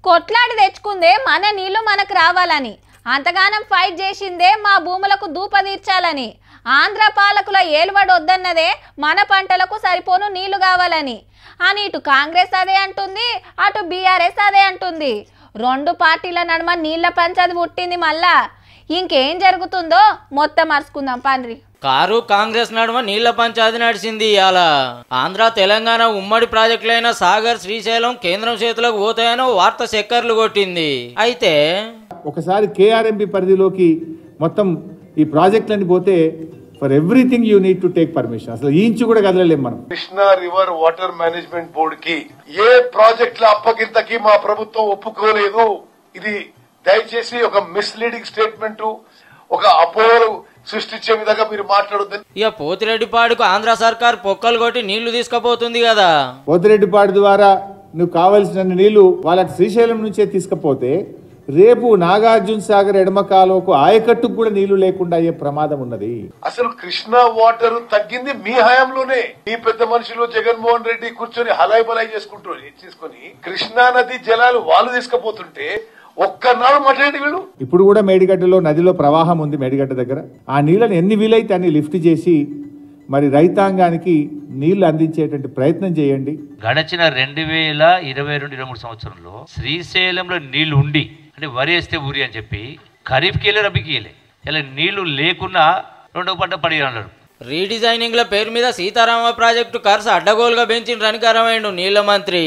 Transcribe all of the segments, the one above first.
కొట్లాడి తెచ్చుకుందే మన నీళ్లు మనకు రావాలని, అంతగానం ఫైట్ చేసిందే మా భూములకు దూప తీర్చాలని, ఆంధ్ర పాలకుల ఏలుబడి వద్దన్నదే మన పంటలకు సరిపోను నీళ్లు కావాలని అని ఇటు కాంగ్రెస్ అదే అంటుంది, అటు బీఆర్ఎస్ అదే అంటుంది. రెండు పార్టీల నడుమ నీళ్ల పంచాది పుట్టింది. మళ్ళా ఇంకేం జరుగుతుందో మొత్తం అరుచుకుందాం పండ్రి. కారు కాంగ్రెస్ నడుమ నీళ్ల పంచాయతీ నడిచింది. ఇవాళ ఆంధ్ర తెలంగాణ ఉమ్మడి ప్రాజెక్టులైన సాగర్ శ్రీశైలం కేంద్రం చేతులకు పోతాయనో వార్త చక్కర్లు కొట్టింది. అయితే ఒకసారి కేఆర్ఎంబి పరిధిలోకి మొత్తం ఈ ప్రాజెక్టులన్నీ పోతే for everything you need to take permission. అసలు ఇంచు కూడా కదలలేము మనం. Krishna river water management board కి ఏ ప్రాజెక్టుల అప్పగింతకి మా ప్రభుత్వం ఒప్పుకోలేదు. ఇది దయచేసి ఒక మిస్లీడింగ్ స్టేట్మెంట్, ఒక అపోహలు సృష్టించే విధంగా మీరు మాట్లాడొద్దని. ఇక పోతిరెడ్డిపాడుకు ఆంధ్ర సర్కార్ పొక్కలు కొట్టి నీళ్లు తీసుకుపోతుంది కదా. పోతిరెడ్డిపాడు ద్వారా నువ్వు కావలసిన నీళ్లు వాళ్ళ శ్రీశైలం నుంచే తీసుకుపోతే రేపు నాగార్జున సాగర్ ఎడమ కాలువకు ఆయకట్టుకు కూడా నీళ్లు లేకుండా అయ్యే ప్రమాదం ఉన్నది. అసలు కృష్ణా వాటర్ తగ్గింది మీ హయాంలోనే. మీ పెద్ద మనుషులు జగన్మోహన్ రెడ్డి కూర్చొని హలాయి బలాయి చేసుకుని కృష్ణా నది జలాలు వాళ్ళు తీసుకుపోతుంటే ఒక్కనాడు మాట్లాడి వీళ్ళు. ఇప్పుడు కూడా మేడిగడ్డలో నదిలో ప్రవాహం ఉంది. మేడిగడ్డ దగ్గర ఆ నీళ్ళని ఎన్ని వీలైతే అన్ని లిఫ్ట్ చేసి మరి రైతాంగానికి నీళ్లు అందించేటువంటి ప్రయత్నం చేయండి. గడచిన 2022-23 సంవత్సరంలో శ్రీశైలంలో నీళ్లు ఉండి, అంటే వరి వేస్తే ఊరి అని చెప్పి ఖరీఫ్కి వెళ్ళి రబీకి వెళ్ళి ఇలా నీళ్లు లేకున్నా రెండో పంట పడిగలరు. రీడిజైనింగ్ ల పేరు మీద సీతారామ ప్రాజెక్టు ఖర్చు అడ్డగోలుగా పెంచిన రనికరమైండు నీళ్ల మంత్రి.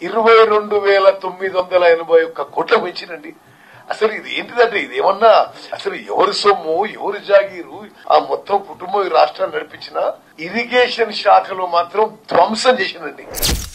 22,981 కోట్లు పెంచినండి. అసలు ఇది ఏంటిదంటే ఇది ఏమన్నా అసలు ఎవరి సొమ్ము ఎవరి జాగీరు? ఆ మొత్తం కుటుంబం ఈ రాష్ట్రాన్ని నడిపించిన ఇరిగేషన్ శాఖలో మాత్రం ధ్వంసం చేసిందండి.